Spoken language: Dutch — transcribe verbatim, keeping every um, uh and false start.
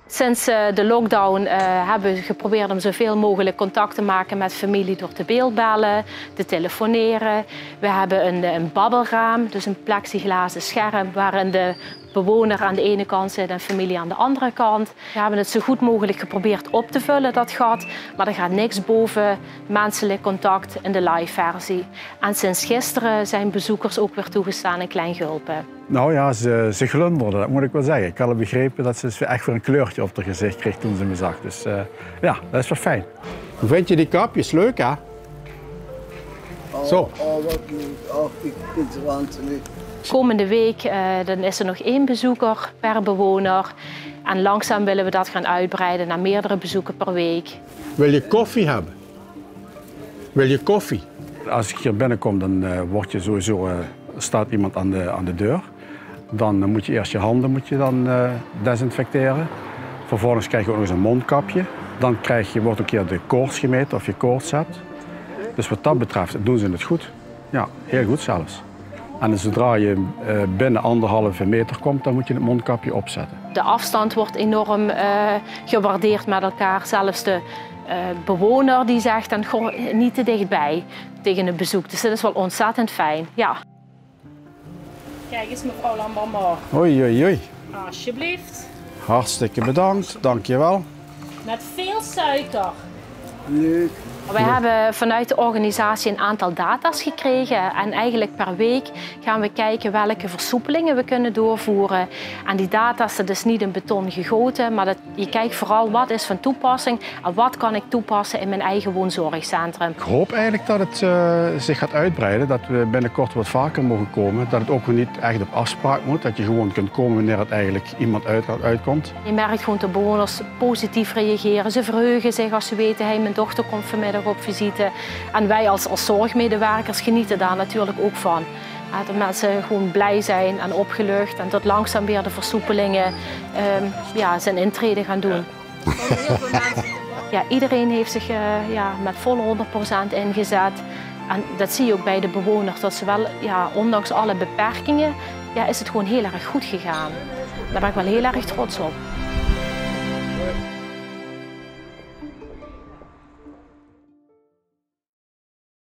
Sinds de lockdown uh, hebben we geprobeerd om zoveel mogelijk contact te maken met familie door te beeldbellen, te telefoneren. We hebben een, een babbelraam, dus een plexiglazen scherm waarin de bewoner aan de ene kant zit en familie aan de andere kant. We hebben het zo goed mogelijk geprobeerd op te vullen, dat gat, maar er gaat niks boven menselijk contact in de live versie. En sinds gisteren zijn bezoekers ook weer toegestaan in Klein Gulpen. Nou ja, ze, ze glunderden, dat moet ik wel zeggen. Ik had al begrepen dat ze echt weer een kleurtje op haar gezicht kreeg toen ze me zag. Dus uh, ja, dat is wel fijn. Hoe vind je die kapjes? Leuk, hè? Oh, Zo. Oh, wat leuk. Oh, ik vind het waanzinnig. Komende week uh, dan is er nog één bezoeker per bewoner. En langzaam willen we dat gaan uitbreiden naar meerdere bezoeken per week. Wil je koffie hebben? Wil je koffie? Als ik hier binnenkom, dan uh, word je sowieso, uh, staat iemand aan de, aan de deur. Dan uh, moet je eerst je handen moet je dan, uh, desinfecteren. Vervolgens krijg je ook nog eens een mondkapje. Dan krijg je, wordt ook een keer de koorts gemeten of je koorts hebt. Dus wat dat betreft doen ze het goed. Ja, heel goed zelfs. En zodra je uh, binnen anderhalve meter komt, dan moet je het mondkapje opzetten. De afstand wordt enorm uh, gewaardeerd met elkaar. Zelfs de uh, bewoner die zegt dan goh, niet te dichtbij tegen een bezoek. Dus dat is wel ontzettend fijn. Ja. Kijk eens mevrouw Lambermar. Oei, oei, oei. Alsjeblieft. Hartstikke bedankt, dankjewel. Met veel suiker. Leuk. Wij hebben vanuit de organisatie een aantal data's gekregen en eigenlijk per week gaan we kijken welke versoepelingen we kunnen doorvoeren. En die data's, dat is niet in beton gegoten, maar dat, je kijkt vooral wat is van toepassing en wat kan ik toepassen in mijn eigen woonzorgcentrum. Ik hoop eigenlijk dat het uh, zich gaat uitbreiden, dat we binnenkort wat vaker mogen komen. Dat het ook niet echt op afspraak moet, dat je gewoon kunt komen wanneer het eigenlijk iemand uit, uitkomt. Je merkt gewoon dat bewoners positief reageren. Ze verheugen zich als ze weten, hey, mijn dochter komt vanmiddag op visite. En wij als, als zorgmedewerkers genieten daar natuurlijk ook van. Dat mensen gewoon blij zijn en opgelucht en dat langzaam weer de versoepelingen um, ja, zijn intrede gaan doen. Ja, iedereen heeft zich uh, ja, met volle honderd procent ingezet. En dat zie je ook bij de bewoners, dat ze wel, ja, ondanks alle beperkingen, ja, is het gewoon heel erg goed gegaan. Daar ben ik wel heel erg trots op.